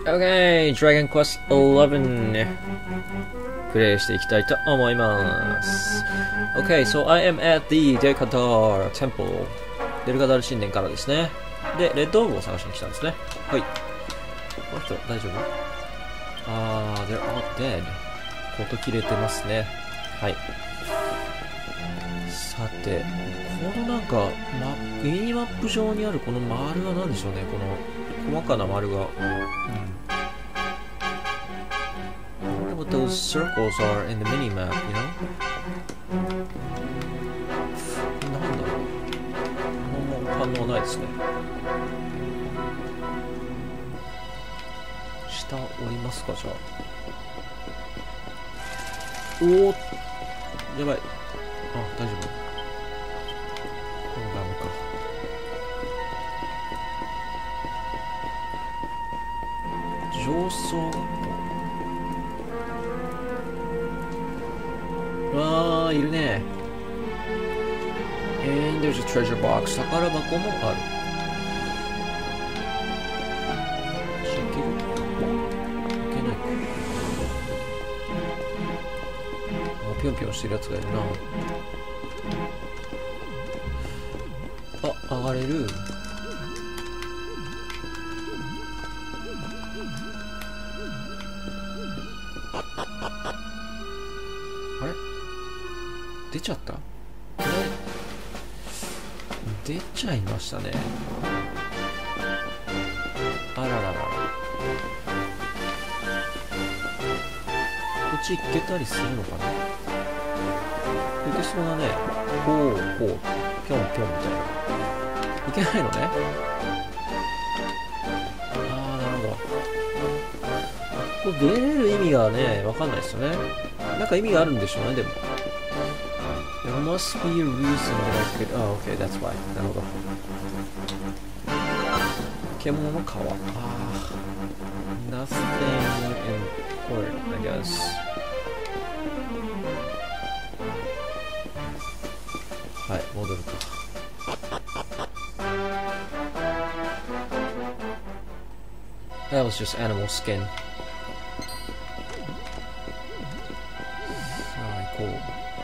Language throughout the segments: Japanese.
Okay, Dragon Quest 11プレイしていきたいと思います。Okay, so I am at the Delgadar Temple. デルガダル神殿からですね。で、レッドオーブを探しに来たんですね。はい。この人、大丈夫？they're all dead. こと切れてますね。はい。さて、このなんか、ミニマップ上にあるこの丸は何でしょうね。この細かな丸が。What those circles are in the mini map, you know? なんだろう。反応ないですね。下降りますか、じゃあ。おー、やばい。大丈夫。ダメか。上層学校。いるね。And there's a treasure box. 宝箱もある。いける？いけないか。ぴょんぴょんしてるやつがいるな。上がれる。あれ？出ちゃった？出ちゃいましたね。あらららら。こっち行けたりするのかな？行けそうだね。ほうほう。ぴょんぴょんみたいな。いけないのね。なるほど。これ出れる意味がね、わかんないですよね。なんか意味があるんでしょうね、でも。There must be a reason that I could... okay, that's why. なるほど。獣の皮。Nothing important, I guess. はい、戻るか。That was just animal skin. さあ、行こう。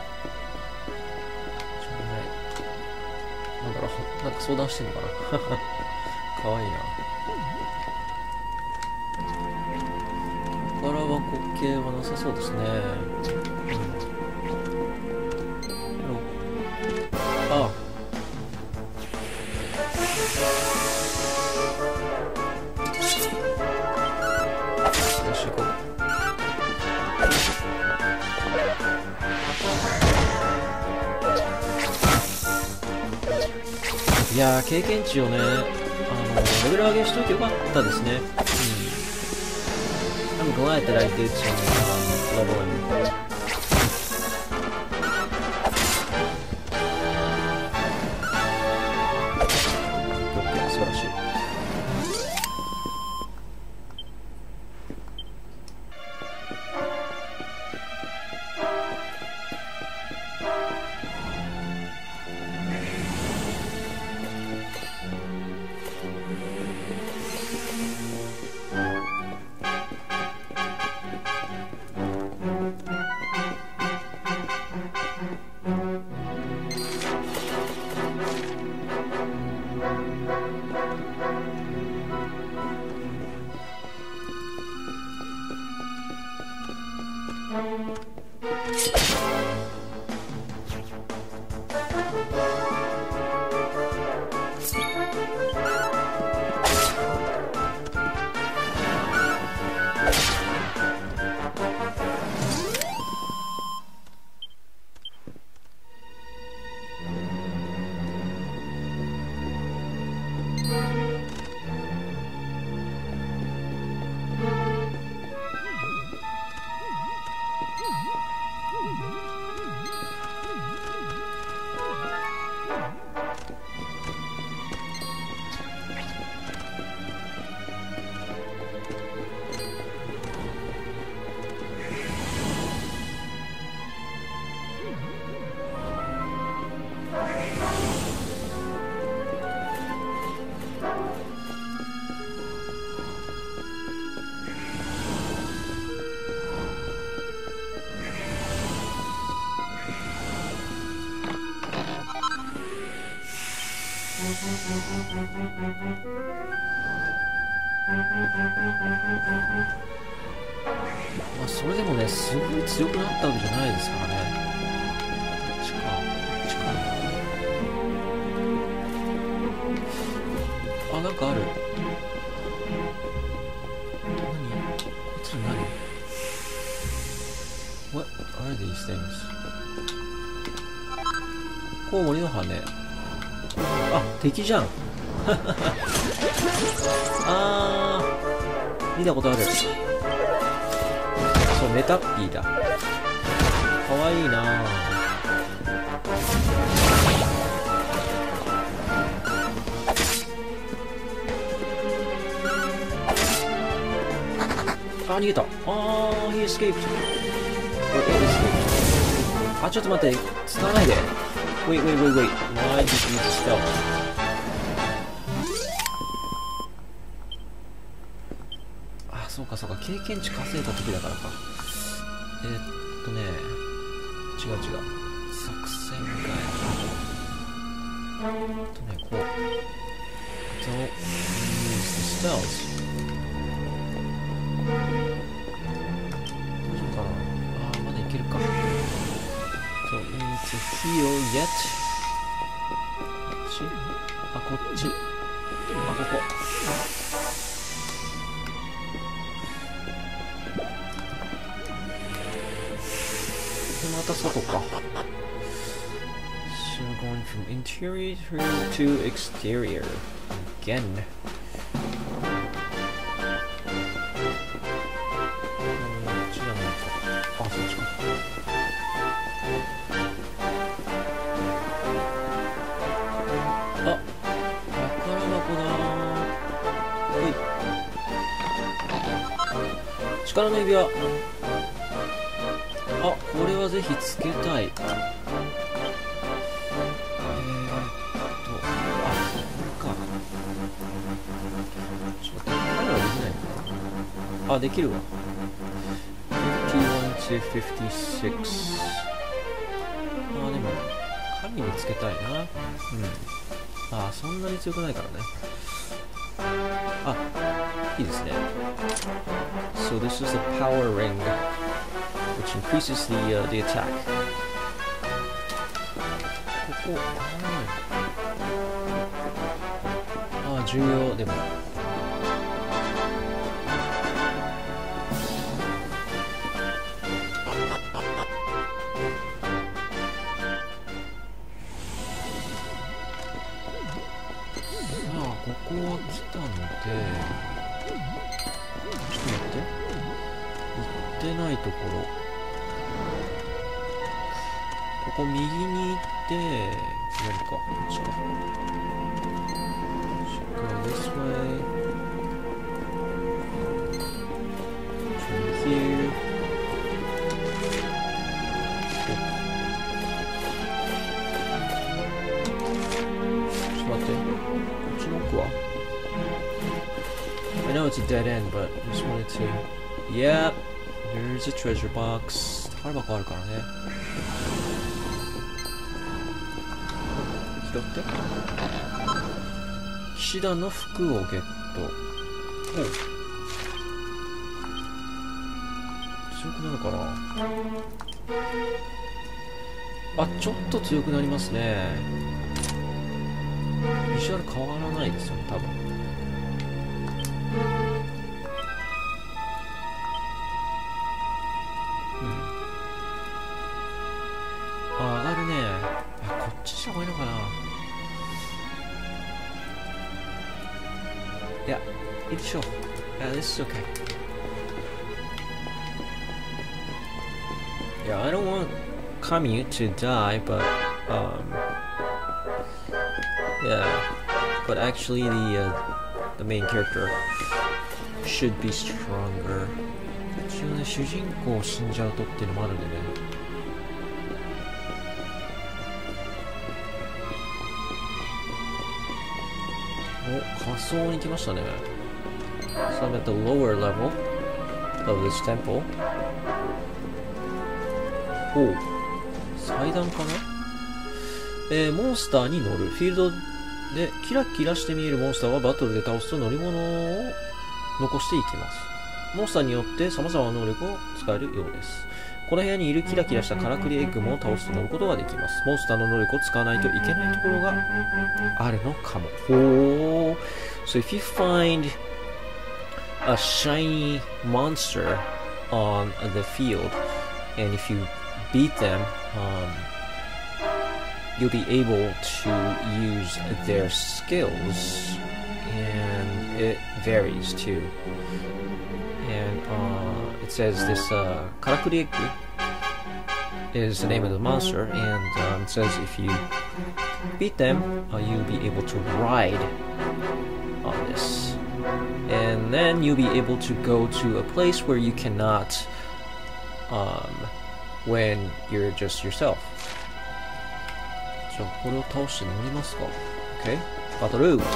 なんだろう、なんか相談してんのかな。かわいいな。宝箱系はなさそうですね。いやー、経験値をね、レベル上げしといてよかったですね。I'm glad that I did some leveling. 素晴らしい。 まあそれでもね、すごい強くなったわけじゃないですからね。こっちか、こっちか。あ、なんかある。何？こいつら何？ What are these things? コウモリの羽。あ、敵じゃん。あー、見たことある。そう、メタッピーだ。かわいいなあ。逃げた。he escaped. It escaped. あ、ちょっと待って、使わないで。Wait. Why did you stealth? あ、そうか、経験値稼いだ時だからか。違う。作戦会。こう。Don't use the stealth. どうしようかな。まだいけるか。Don't need to heal yet. こっち。ここ。また外か。So going from interior to exterior again. そっちか。宝箱だー。力の指輪。これはぜひつけたい。これか。ちょっと待って、彼はできないのかな。できるわ。51 to 56。でも、神につけたいな。そんなに強くないからね。いいですね。So this is the power ring, which increases the attack. ここ、重要でも。ここは来たので、ちょっと待って、行ってないところ、ここ右に行って左か、こっちか。Go this way. From here. ちょっと待って。I know it's a dead end, but I just wanted to. Yep, there's a treasure box. 宝箱あるからね。拾って。騎士団の服をゲット。強くなるかな。ちょっと強くなりますね。ビジュアル変わらないですよね、多分。上がるね。こっちした方がいいのかな。いや、いいでしょう。This is okay. Yeah, I don't want Kami to die, but yeah, but actually the main character should be stronger. 一応ね、主人公死んじゃうとっていうのもあるんでね。仮想に来ましたね。So I'm at the lower level of this temple. 祭壇かな。モンスターに乗る。フィールドで、キラキラして見えるモンスターはバトルで倒すと乗り物を残していきます。モンスターによって様々な能力を使えるようです。この部屋にいるキラキラしたカラクリエッグも倒すと乗ることができます。モンスターの能力を使わないといけないところがあるのかも。ほー。So if you find a shiny monster on the field, and if you beat them, you'll be able to use their skills, and it varies too. And it says this Karakuri Egg is the name of the monster, and it says if you beat them, you'll be able to ride on this. And then you'll be able to go to a place where you cannot when you're just yourself. じゃあこれを倒して乗りますか。 OK? バトル。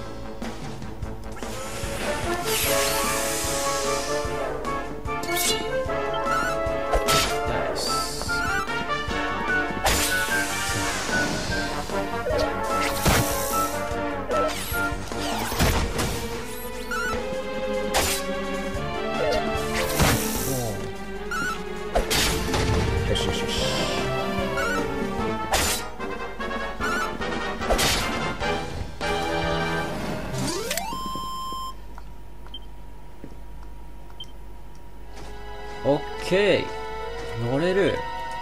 オッケー、乗れる。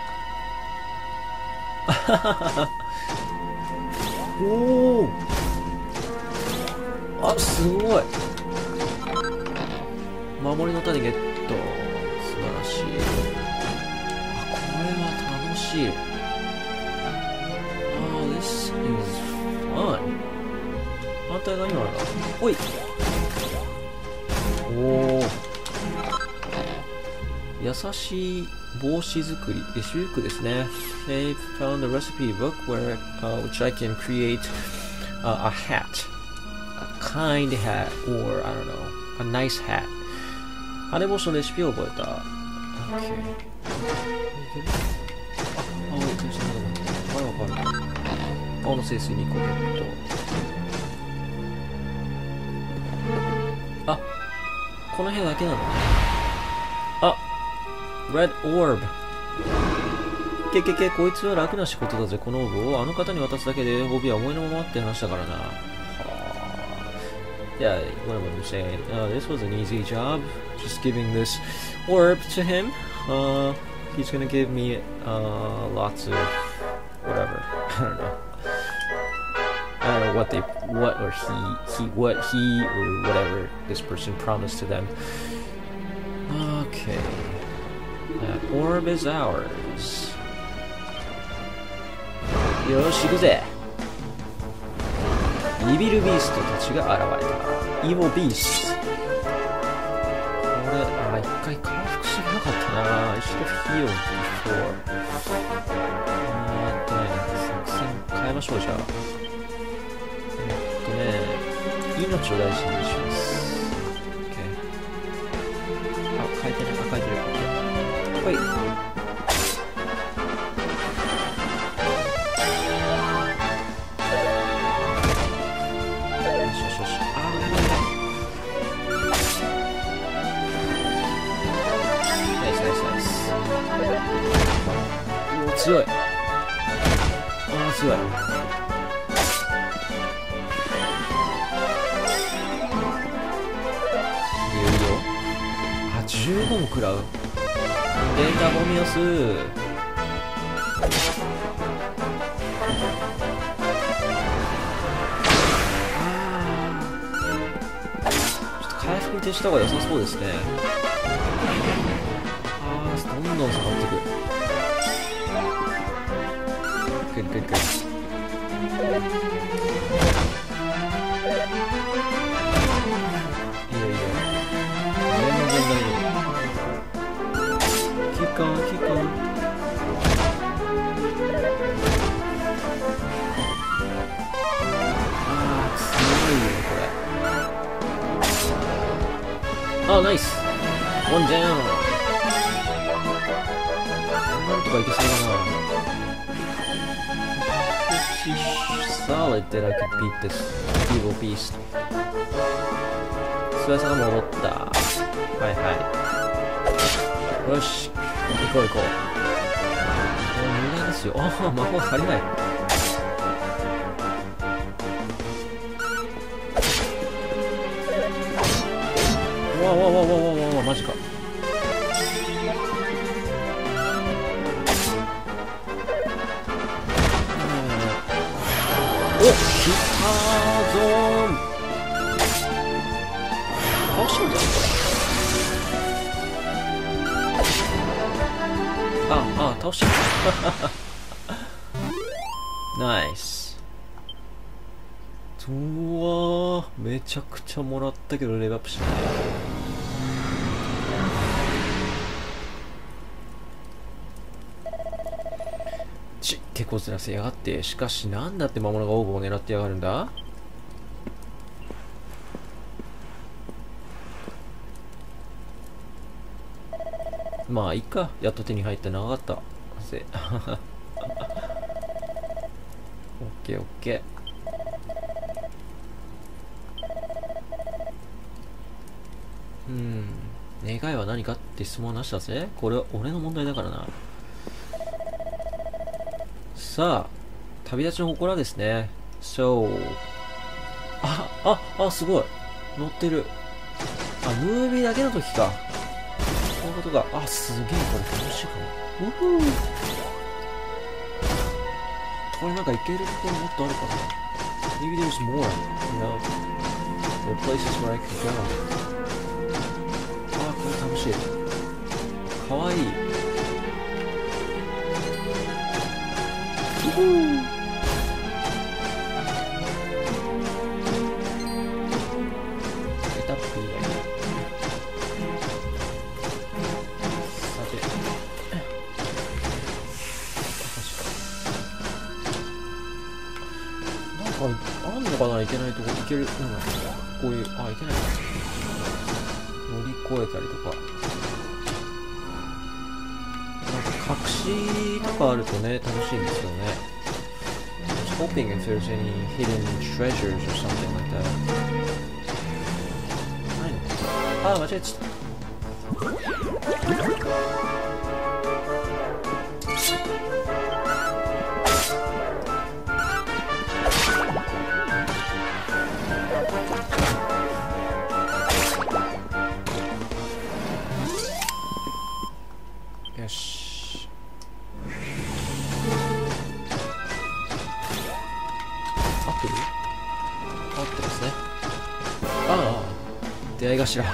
おお、あ、すごい。守りの種ゲット、素晴らしい。あ、これは楽しい。This is fun。反対側にもあるな。おい。おお。優しい帽子作り、修復ですね。They found a recipe book where, which I can create a hat, a kind hat, or I don't know, a nice hat. 羽帽子のレシピを覚えた。OK。わかる。青の清水に2個ゲット。あ、この部屋だけなの。あ、Red Orb。こいつは楽な仕事だぜ。このオーブをあの方に渡すだけで帯は思いのままって話したからな。Yeah, what am I saying? This was an easy job. Just giving this orb to him. He's gonna give me lots of whatever. I don't know. I don't know what he or whatever this person promised to them. Okay. That orb is ours. よし、行くぜ。イビルビーストたちが現れた。イボビースト。これ、一回回復してなかったな。I should have healed before. 作戦変えましょう、じゃあ。命を大事にします。OK。あ、変えてる。はい。よし。ナイス。おお、強い。強い。15も食らう。データボミオス。ちょっと回復に徹した方が良さそうですね。どんどん下がっていく。グッ。いいよ。全然大丈夫。Keep going. 強いよこれ。ナイス。One down。なんとかいけそうだな。 solid that I could beat this evil beast. 翼が戻った。はいはい。よし。行こう行こう。無駄ですよ。ああ、魔法足りない。わわわわわわわ、マジか。お、来たぞーん。倒しちゃうんじゃん、これ。あ、倒しちゃった。ナイス。うわー、めちゃくちゃもらったけどレベルアップしない。手こずらせやがって。しかしなんだって魔物がオーブを狙ってやがるんだ。まあいいか、やっと手に入った。長かったオッケーオッケー。願いは何かって質問はなしだぜ。これは俺の問題だからな。さあ、旅立ちの祠ですね。So、すごい。乗ってる。あ、ムービーだけの時か。こういうことか。あ、すげえ、これ楽しいかも。これなんか行けるところもっとあるかな。Maybe there's more, you know. There are places where I can go. あ、これ楽しい。かわいい。あんのかな、いけないとこ。いける。なんかこういう、いけない。乗り越えたりとか。なんか隠しとかあるとね、楽しいんですよね。Hoping if there's any hidden treasures or something like that. ないの？間違えちゃった。よし。合ってる？合ってますね。出会い頭。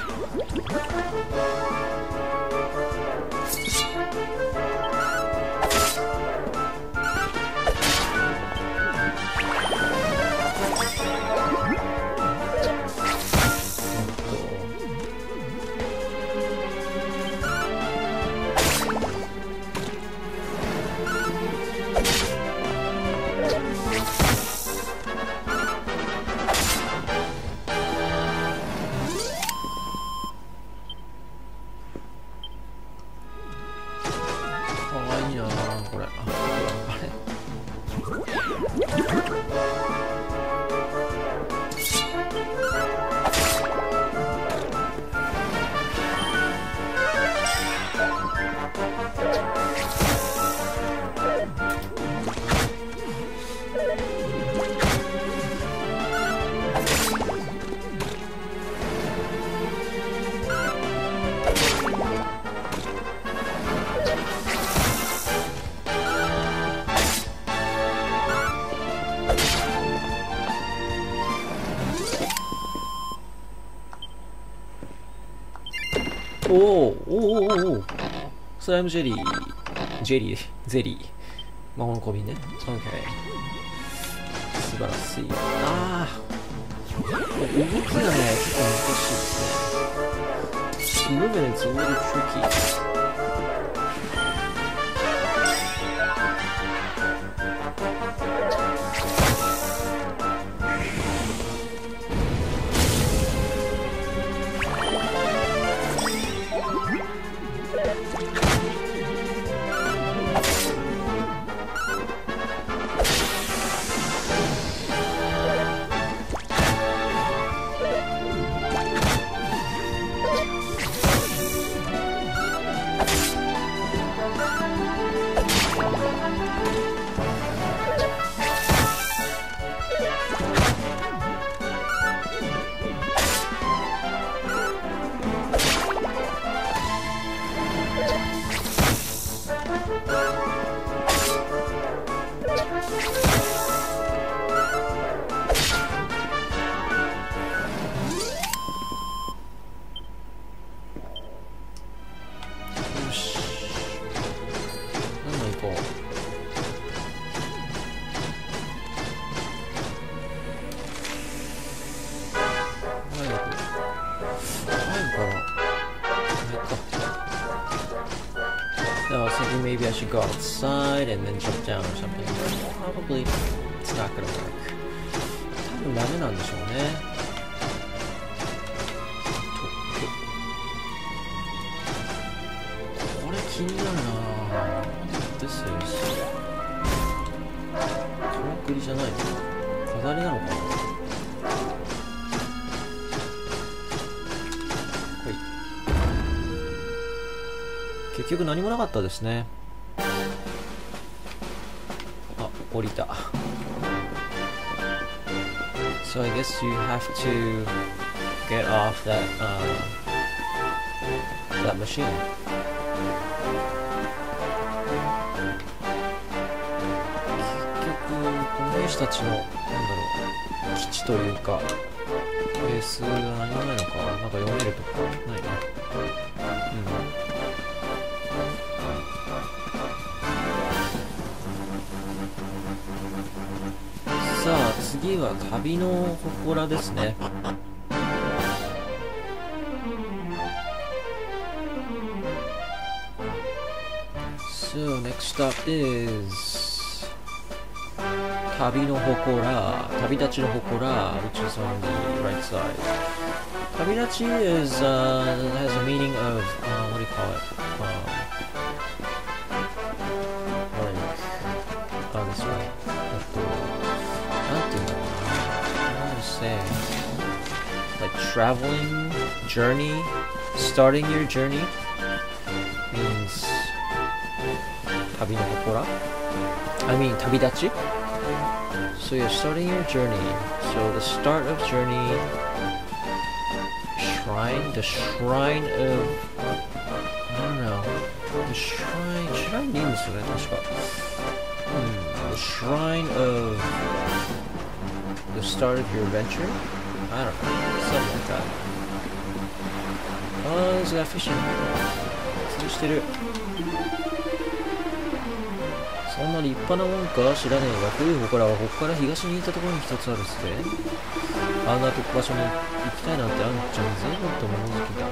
おスライムジェリー。ゼリー。魔法の小瓶ね。OK。素晴らしい。動きがね、結構難しいですね。Moving it's a little tricky. よ maybe I should go outside and then jump down or something. Probably it's not gonna work. 多分ダメなんでしょうね。これ気になるな。This is トラックリじゃないの？飾りなのかな？結局何もなかったですね。あ、降りた。So I guess you have to get off that machine. 結局この兵士たちのなんだろう、基地というかベースが何もないのか、なんか読めるとかないね。さあ次は旅の祠ですね。So next stop is 旅の祠、旅立ちの祠 which is on the right side. 旅立ち is has a meaning of what do you call it? This way. Like traveling, journey, starting your journey means 旅の祠 I mean 旅立ち So you're starting your journey. So the start of journey shrine, the shrine of I don't know. The shrine でいいんですよね、確か。The shrine of the start of your adventure? I don't know. Something like that. Oh, there's that fishing. 釣りしてる。そんな立派なもんか知らねえが、古い祠はここから東に行ったところに一つあるっすね。あんな場所に行きたいなんてあんちゃん随分と物好きだな。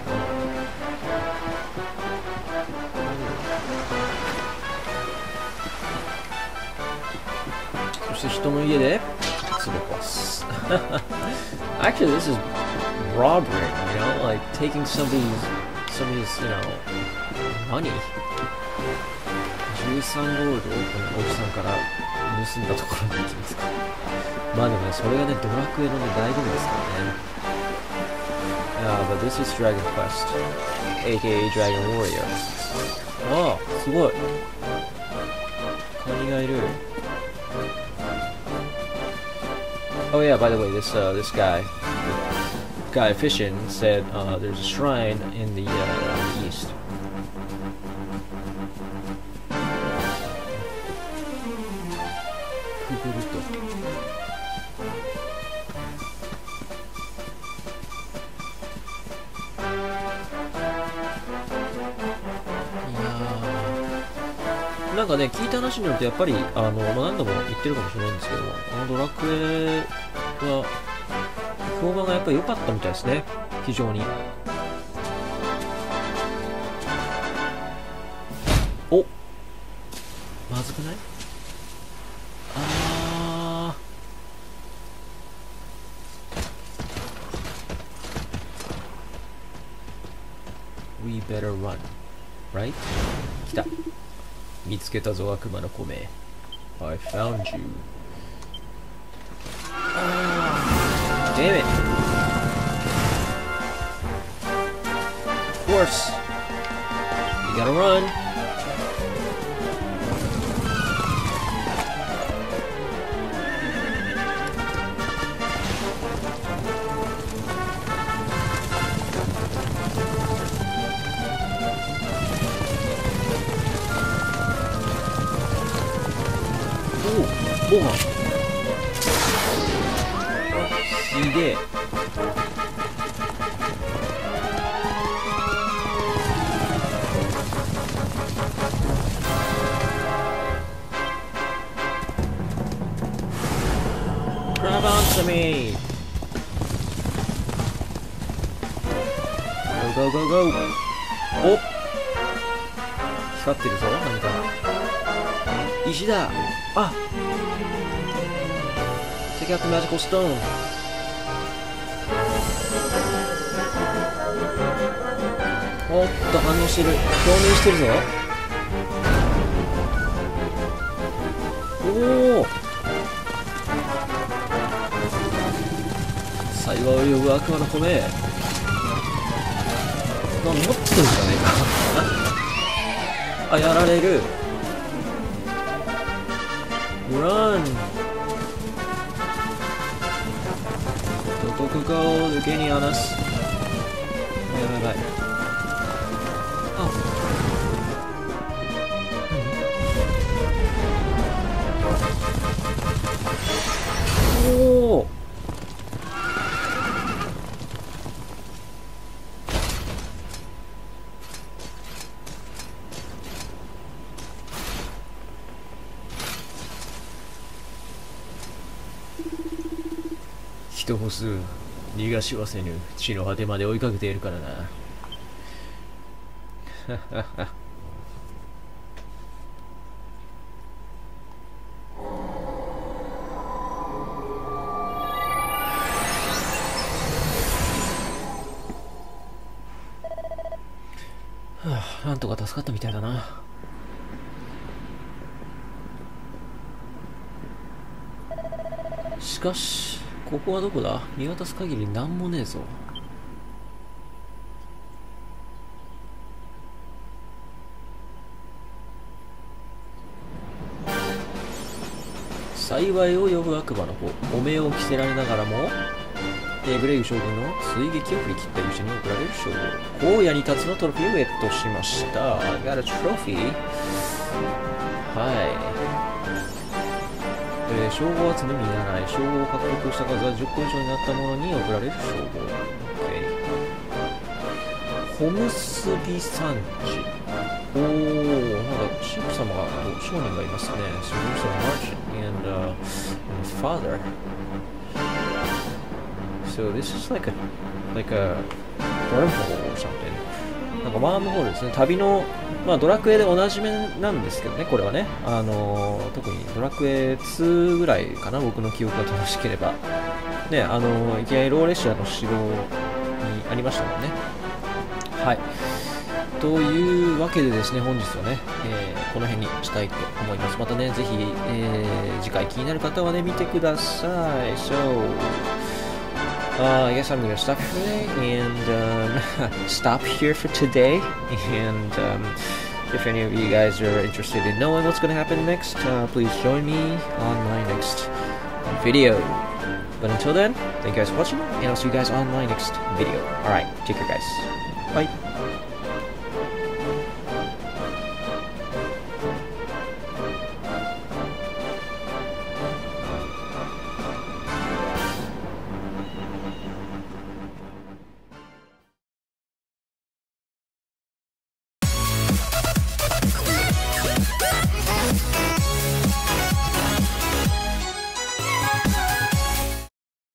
そして人の家で壺壊す。Actually, this is robbery, you know, like taking somebody's, you know, money. 13ゴールドをこのおじさんから盗んだところに行きますか。まあでもね、それがね、ドラクエのね、醍醐味ですからね。But this is Dragon Quest, aka Dragon Warrior. ああ、すごい。カニがいる。Oh yeah, by the way, this guy fishing said there's a shrine in the east. Yeah. なんかね、聞いた話によるとやっぱり何度も言ってるかもしれないんですけど、ドラクエは評判がやっぱり良かったみたいですね、非常に。お、まずくない？あー We better run, right? 来た。見つけたぞ、悪魔の米。I found you. Damn it. Of course. You gotta run. Oh, ご飯。すげえ。Grab onto me! Go, go, go, go! お、光ってるぞ、何か。 石だ。あ、Take out the magical stone. おっと、反応してる。共鳴してるぞ。おお、幸いを呼ぶ悪魔の米。持ってるんじゃねえか。あ、やられる。Run! Go, go, go, go! They're gaining on us. やばいやばい。あ、おお。人歩数逃がしはせぬ。地の果てまで追いかけているからな。なんとか助かったみたいだな。しかしここはどこだ？見渡す限りなんもねえぞ。幸いを呼ぶ悪魔の子、汚名を着せられながらもグレイ将軍の追撃を振り切った勇者に贈られる称号、荒野に立つのトロフィーをゲットしました。I got a trophy。 はい。称号を集め見習い、称号を獲得した数は10個以上になった者に贈られる称号。ホムスビ産地。おお、なんか神父様が、商人がいますね。So there's a merchant and his father. So this is like a wormhole or something. なんかワームホールですね。旅の、まあドラクエでおなじみなんですけどね、これはね。特にドラクエ2ぐらいかな、僕の記憶が正しければ。ね、いきなりローレシアの城にありましたもんね。はい。というわけでですね、本日はね、この辺にしたいと思います。またね、ぜひ、次回気になる方はね、見てください。I guess I'm gonna stop for today and stop here for today. And if any of you guys are interested in knowing what's gonna happen next, please join me on my next video. But until then, thank you guys for watching, and I'll see you guys on my next video. Alright, take care guys. Bye.